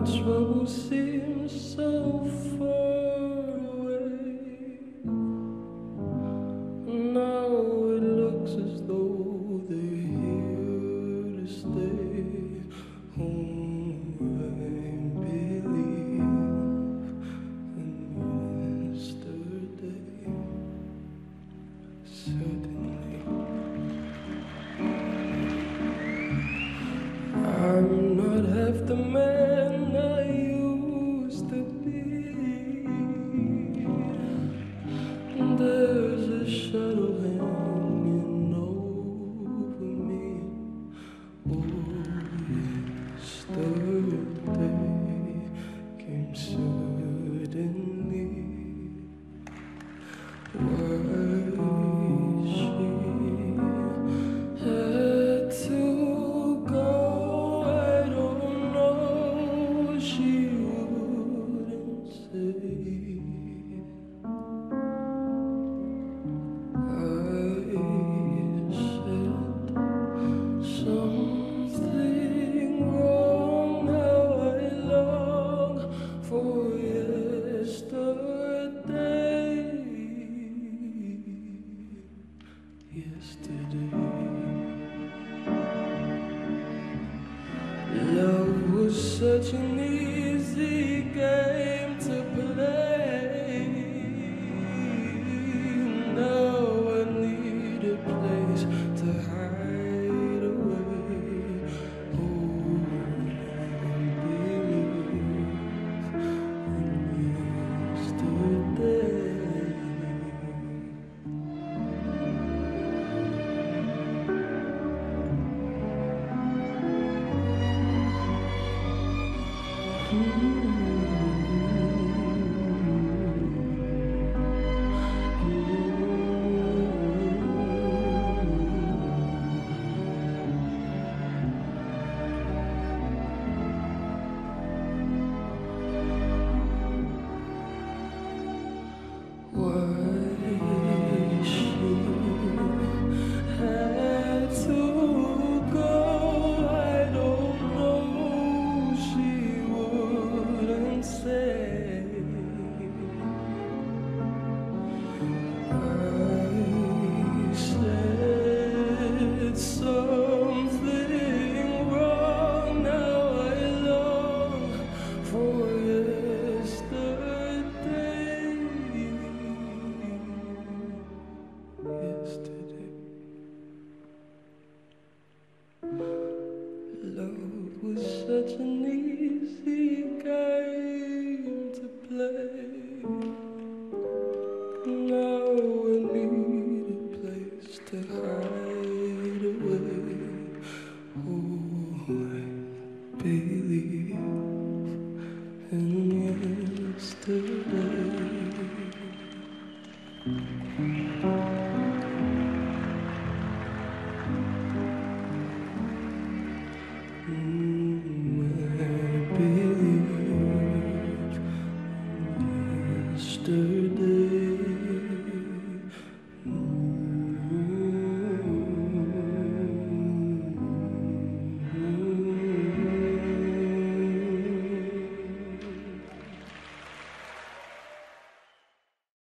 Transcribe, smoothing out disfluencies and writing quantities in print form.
trouble seems so far away. Now it looks as though they're here to stay. Oh, I believe in yesterday. Certainly, I'm not half the man I used to be. There's a shadow hanging over me. Oh, yesterday came suddenly. Why she had to go, I don't know. She wouldn't say. I said something wrong. Now I long for yesterday. Love was such an easy game to play. Now I need a place to hide away. Oh, yesterday. Why she had to go, I don't know. She wouldn't say. I said something wrong. Now I long for yesterday. Love was such an easy game.